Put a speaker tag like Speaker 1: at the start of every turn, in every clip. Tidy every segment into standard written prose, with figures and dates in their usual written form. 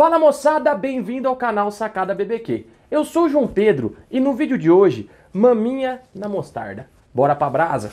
Speaker 1: Fala moçada, bem-vindo ao canal Sacada BBQ. Eu sou o João Pedro e no vídeo de hoje, maminha na mostarda. Bora pra brasa?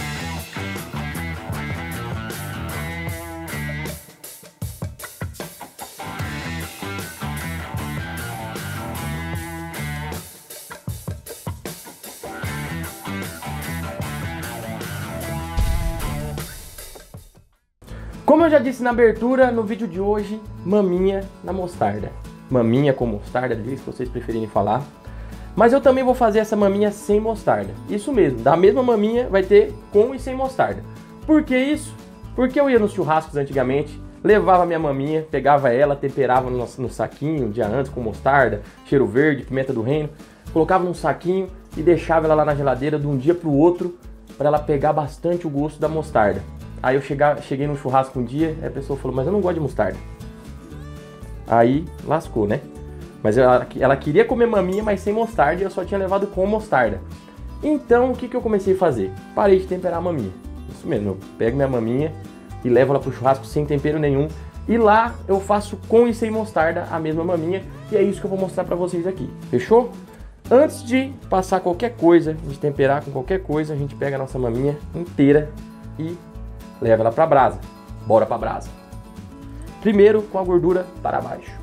Speaker 1: Como eu já disse na abertura, no vídeo de hoje, maminha na mostarda. Maminha com mostarda, do jeito que vocês preferirem falar. Mas eu também vou fazer essa maminha sem mostarda. Isso mesmo, da mesma maminha vai ter com e sem mostarda. Por que isso? Porque eu ia nos churrascos antigamente, levava minha maminha, pegava ela, temperava no saquinho um dia antes com mostarda, cheiro verde, pimenta do reino, colocava num saquinho e deixava ela lá na geladeira de um dia pro outro para ela pegar bastante o gosto da mostarda. Aí eu cheguei num churrasco um dia, aí a pessoa falou, mas eu não gosto de mostarda. Aí lascou, né? Mas ela queria comer maminha, mas sem mostarda, e eu só tinha levado com mostarda. Então o que eu comecei a fazer? Parei de temperar a maminha. Isso mesmo, eu pego minha maminha e levo ela pro churrasco sem tempero nenhum. E lá eu faço com e sem mostarda a mesma maminha, e é isso que eu vou mostrar pra vocês aqui. Fechou? Antes de passar qualquer coisa, de temperar com qualquer coisa, a gente pega a nossa maminha inteira e leva ela pra brasa. Bora pra brasa. Primeiro com a gordura para baixo.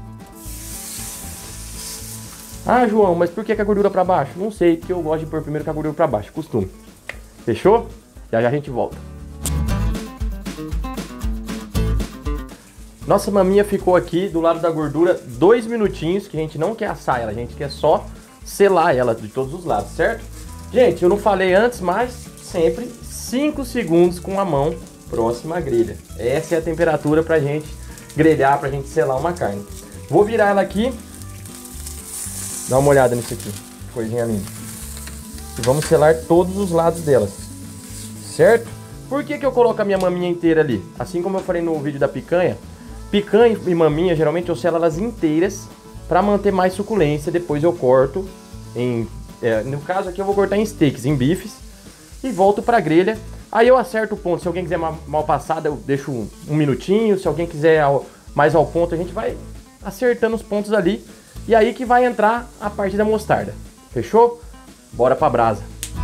Speaker 1: Ah, João, mas por que a gordura para baixo? Não sei, porque eu gosto de pôr primeiro com a gordura para baixo, costume. Fechou? Já já a gente volta. Nossa maminha ficou aqui do lado da gordura 2 minutinhos, que a gente não quer assar ela, a gente quer só selar ela de todos os lados, certo? Gente, eu não falei antes, mas sempre 5 segundos com a mão próxima à grelha. Essa é a temperatura pra gente grelhar, pra gente selar uma carne. Vou virar ela aqui. Dá uma olhada nisso aqui, coisinha linda. E vamos selar todos os lados delas, certo? Por que eu coloco a minha maminha inteira ali? Assim como eu falei no vídeo da picanha, picanha e maminha, geralmente eu selo elas inteiras pra manter mais suculência. Depois eu corto em... no caso aqui eu vou cortar em steaks, em bifes, e volto pra grelha. Aí eu acerto o ponto. Se alguém quiser mal passada, eu deixo um minutinho. Se alguém quiser mais ao ponto, a gente vai acertando os pontos ali. E aí que vai entrar a parte da mostarda. Fechou? Bora pra brasa.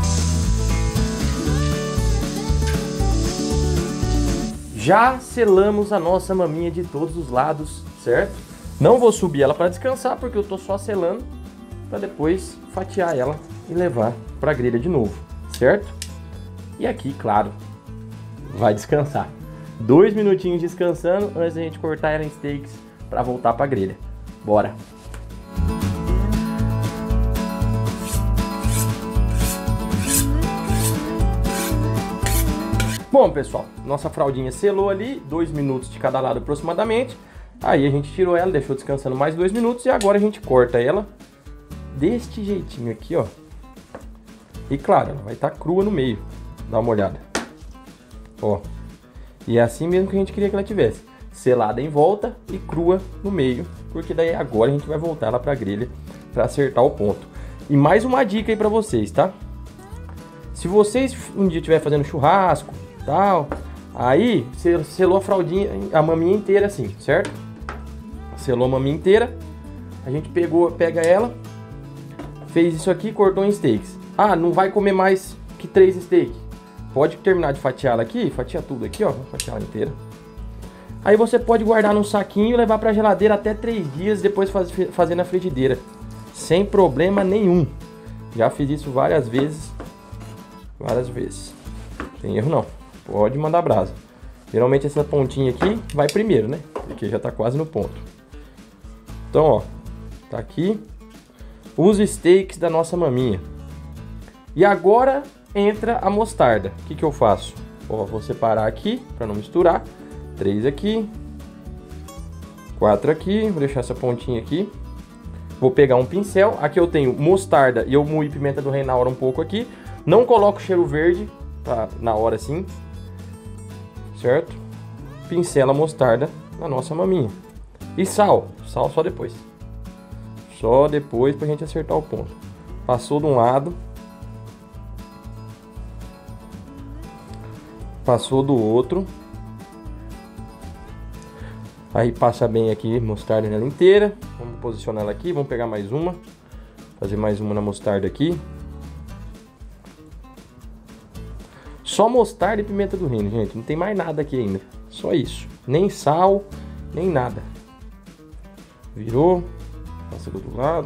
Speaker 1: Já selamos a nossa maminha de todos os lados, certo? Não vou subir ela para descansar, porque eu tô só selando para depois fatiar ela e levar pra grelha de novo, certo? E aqui, claro, vai descansar. 2 minutinhos descansando antes da gente cortar ela em steaks para voltar para a grelha. Bora! Bom, pessoal, nossa fraldinha selou ali, 2 minutos de cada lado aproximadamente. Aí a gente tirou ela, deixou descansando mais 2 minutos e agora a gente corta ela deste jeitinho aqui, ó. E claro, ela vai estar crua no meio. Dá uma olhada. Ó. E é assim mesmo que a gente queria que ela tivesse. Selada em volta e crua no meio. Porque daí agora a gente vai voltar ela pra grelha pra acertar o ponto. E mais uma dica aí pra vocês, tá? Se vocês um dia estiver fazendo churrasco, tal, aí você selou a fraldinha, a maminha inteira assim, certo? Selou a maminha inteira. A gente pega ela, fez isso aqui, cortou em steaks. Ah, não vai comer mais que 3 steaks. Pode terminar de fatiar ela aqui, fatia tudo aqui, ó, vou fatiar ela inteira. Aí você pode guardar num saquinho e levar pra geladeira até 3 dias, depois fazer na frigideira, sem problema nenhum. Já fiz isso várias vezes, sem erro não, pode mandar brasa. Geralmente essa pontinha aqui vai primeiro, né, porque já tá quase no ponto. Então, ó, tá aqui os steaks da nossa maminha. E agora entra a mostarda. O que eu faço? Ó, vou separar aqui para não misturar. 3 aqui, 4 aqui, vou deixar essa pontinha aqui. Vou pegar um pincel. Aqui eu tenho mostarda e eu moí pimenta do reino na hora um pouco aqui. Não coloco cheiro verde na hora assim, certo? Pincela a mostarda na nossa maminha. E sal só depois. Só depois pra gente acertar o ponto. Passou de um lado, passou do outro. Aí passa bem aqui mostarda nela inteira. Vamos posicionar ela aqui, vamos pegar mais uma. Fazer mais uma na mostarda aqui. Só mostarda e pimenta do reino, gente. Não tem mais nada aqui ainda. Só isso. Nem sal, nem nada. Virou. Passa do outro lado.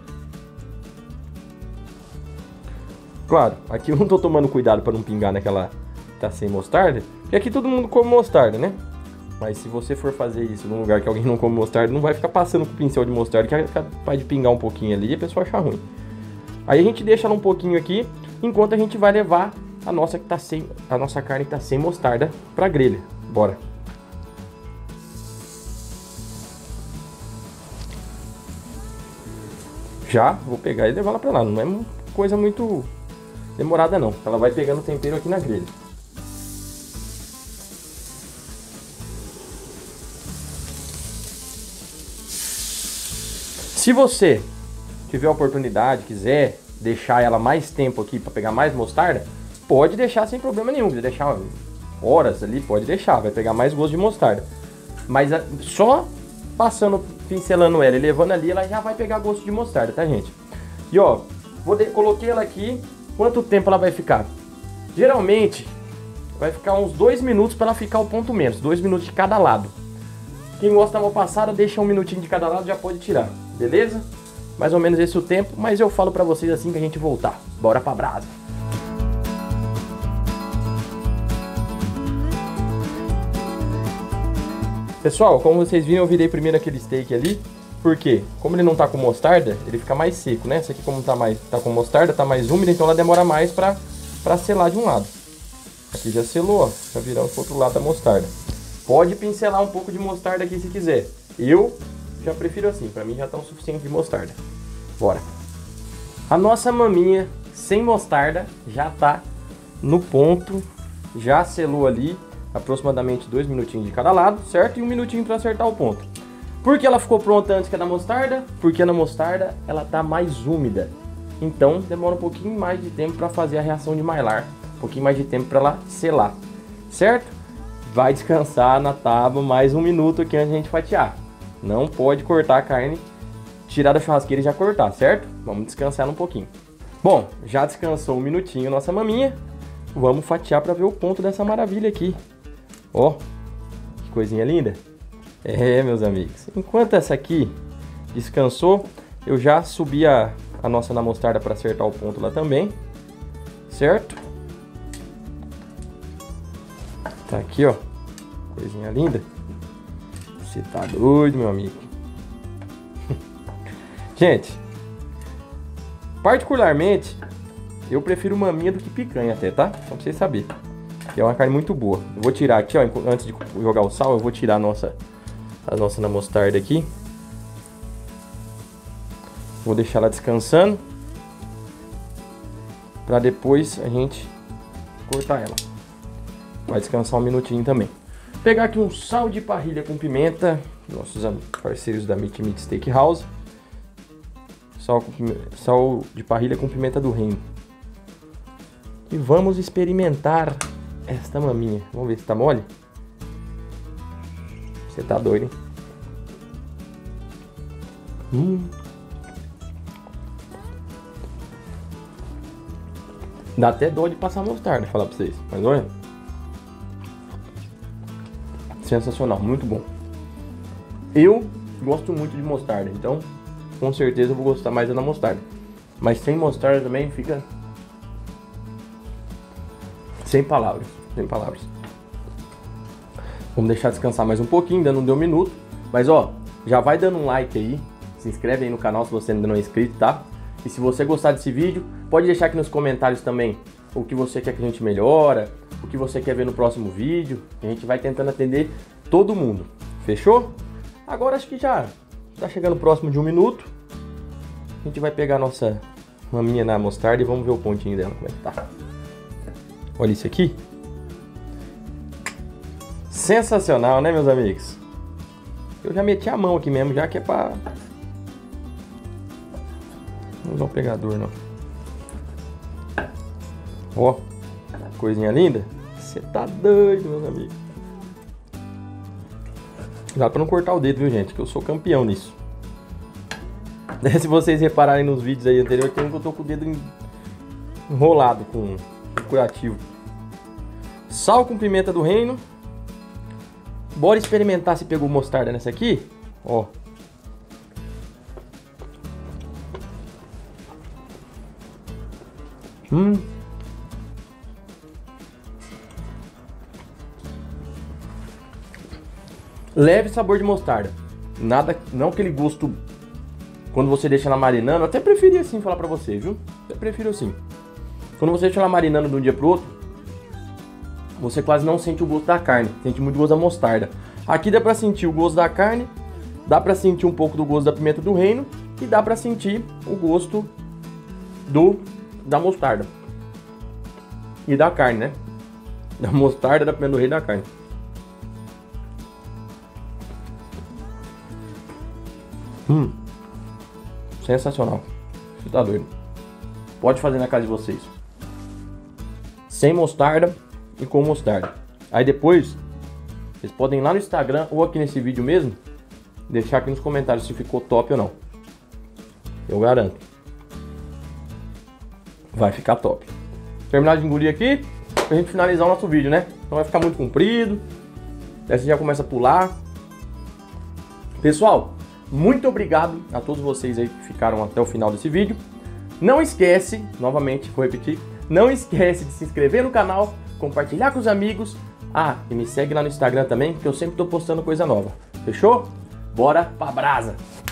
Speaker 1: Claro, aqui eu não tô tomando cuidado para não pingar naquela que tá sem mostarda. Porque aqui todo mundo come mostarda, né? Mas se você for fazer isso num lugar que alguém não come mostarda, não vai ficar passando com o pincel de mostarda, que é capaz de pingar um pouquinho ali e a pessoa achar ruim. Aí a gente deixa ela um pouquinho aqui, enquanto a gente vai levar a nossa carne que tá sem mostarda pra grelha. Bora! Já vou pegar e levar ela pra lá. Não é uma coisa muito demorada não. Ela vai pegando tempero aqui na grelha. Se você tiver a oportunidade, quiser deixar ela mais tempo aqui para pegar mais mostarda, pode deixar sem problema nenhum. Quiser deixar horas ali, pode deixar, vai pegar mais gosto de mostarda. Mas só passando, pincelando ela e levando ali, ela já vai pegar gosto de mostarda, tá, gente? E ó, coloquei ela aqui. Quanto tempo ela vai ficar? Geralmente vai ficar uns 2 minutos para ela ficar o ponto menos, 2 minutos de cada lado. Quem gosta da mão passada, deixa 1 minutinho de cada lado, já pode tirar, beleza? Mais ou menos esse é o tempo, mas eu falo pra vocês assim que a gente voltar. Bora pra brasa! Pessoal, como vocês viram, eu virei primeiro aquele steak ali. Por quê? Como ele não tá com mostarda, ele fica mais seco, né? Esse aqui como tá com mostarda, tá mais úmido, então ela demora mais pra selar de um lado. Aqui já selou, ó. Já viramos pro outro lado da mostarda. Pode pincelar um pouco de mostarda aqui se quiser. Eu já prefiro assim, pra mim já tá o suficiente de mostarda. Bora! A nossa maminha sem mostarda já tá no ponto. Já selou ali aproximadamente 2 minutinhos de cada lado, certo? E 1 minutinho pra acertar o ponto. Por que ela ficou pronta antes que a da mostarda? Porque na mostarda ela tá mais úmida. Então demora um pouquinho mais de tempo para fazer a reação de Maillard. Um pouquinho mais de tempo para ela selar. Certo? Vai descansar na tábua mais 1 minuto aqui antes de a gente fatiar. Não pode cortar a carne, tirar da churrasqueira e já cortar, certo? Vamos descansar um pouquinho. Bom, já descansou 1 minutinho nossa maminha. Vamos fatiar para ver o ponto dessa maravilha aqui. Ó, que coisinha linda. É, meus amigos, enquanto essa aqui descansou, eu já subi a nossa na mostarda para acertar o ponto lá também, certo? Tá aqui, ó, coisinha linda. Você tá doido, meu amigo? Gente, particularmente, eu prefiro maminha do que picanha até, tá? Só pra vocês saberem. É uma carne muito boa. Eu vou tirar aqui, ó, antes de jogar o sal, eu vou tirar a nossa na mostarda aqui. Vou deixar ela descansando para depois a gente cortar ela. Vai descansar 1 minutinho também. Vou pegar aqui um sal de parrilha com pimenta, nossos parceiros da Meat Steakhouse. Sal de parrilha com pimenta do reino. E vamos experimentar esta maminha. Vamos ver se tá mole. Você tá doido, hein? Dá até dó de passar mostarda, falar pra vocês. Mas olha. Sensacional, muito bom. Eu gosto muito de mostarda, então com certeza eu vou gostar mais da mostarda. Mas sem mostarda também fica... sem palavras, sem palavras. Vamos deixar descansar mais um pouquinho, ainda não deu 1 minuto. Mas ó, já vai dando um like aí. Se inscreve aí no canal se você ainda não é inscrito, tá? E se você gostar desse vídeo, pode deixar aqui nos comentários também o que você quer que a gente melhora, o que você quer ver no próximo vídeo. A gente vai tentando atender todo mundo. Fechou? Agora acho que já tá chegando próximo de 1 minuto. A gente vai pegar a nossa maminha na mostarda e vamos ver o pontinho dela, como é que tá. Olha isso aqui. Sensacional, né, meus amigos? Eu já meti a mão aqui mesmo, já que é pra... Não usar o pegador, não. Ó, coisinha linda. Você tá doido, meus amigos. Cuidado pra não cortar o dedo, viu, gente? Que eu sou campeão nisso. Se vocês repararem nos vídeos aí anteriores, tem um que eu tô com o dedo enrolado com curativo. Sal com pimenta do reino. Bora experimentar se pegou mostarda nessa aqui. Ó. Leve sabor de mostarda. Nada, não aquele gosto quando você deixa ela marinando. Eu até preferi assim falar pra você, viu? Até prefiro assim. Quando você deixa ela marinando de um dia pro outro, você quase não sente o gosto da carne. Sente muito gosto da mostarda. Aqui dá pra sentir o gosto da carne, dá pra sentir um pouco do gosto da pimenta do reino e dá pra sentir o gosto da mostarda. E da carne, né? Da mostarda, da pimenta do reino e da carne. Sensacional. Você tá doido. Pode fazer na casa de vocês. Sem mostarda e com mostarda. Aí depois, vocês podem ir lá no Instagram ou aqui nesse vídeo mesmo, deixar aqui nos comentários se ficou top ou não. Eu garanto. Vai ficar top. Terminar de engolir aqui, pra gente finalizar o nosso vídeo, né? Não vai ficar muito comprido. Aí você já começa a pular. Pessoal, muito obrigado a todos vocês aí que ficaram até o final desse vídeo. Não esquece, novamente, vou repetir, não esquece de se inscrever no canal, compartilhar com os amigos. Ah, e me segue lá no Instagram também, que eu sempre tô postando coisa nova. Fechou? Bora pra brasa!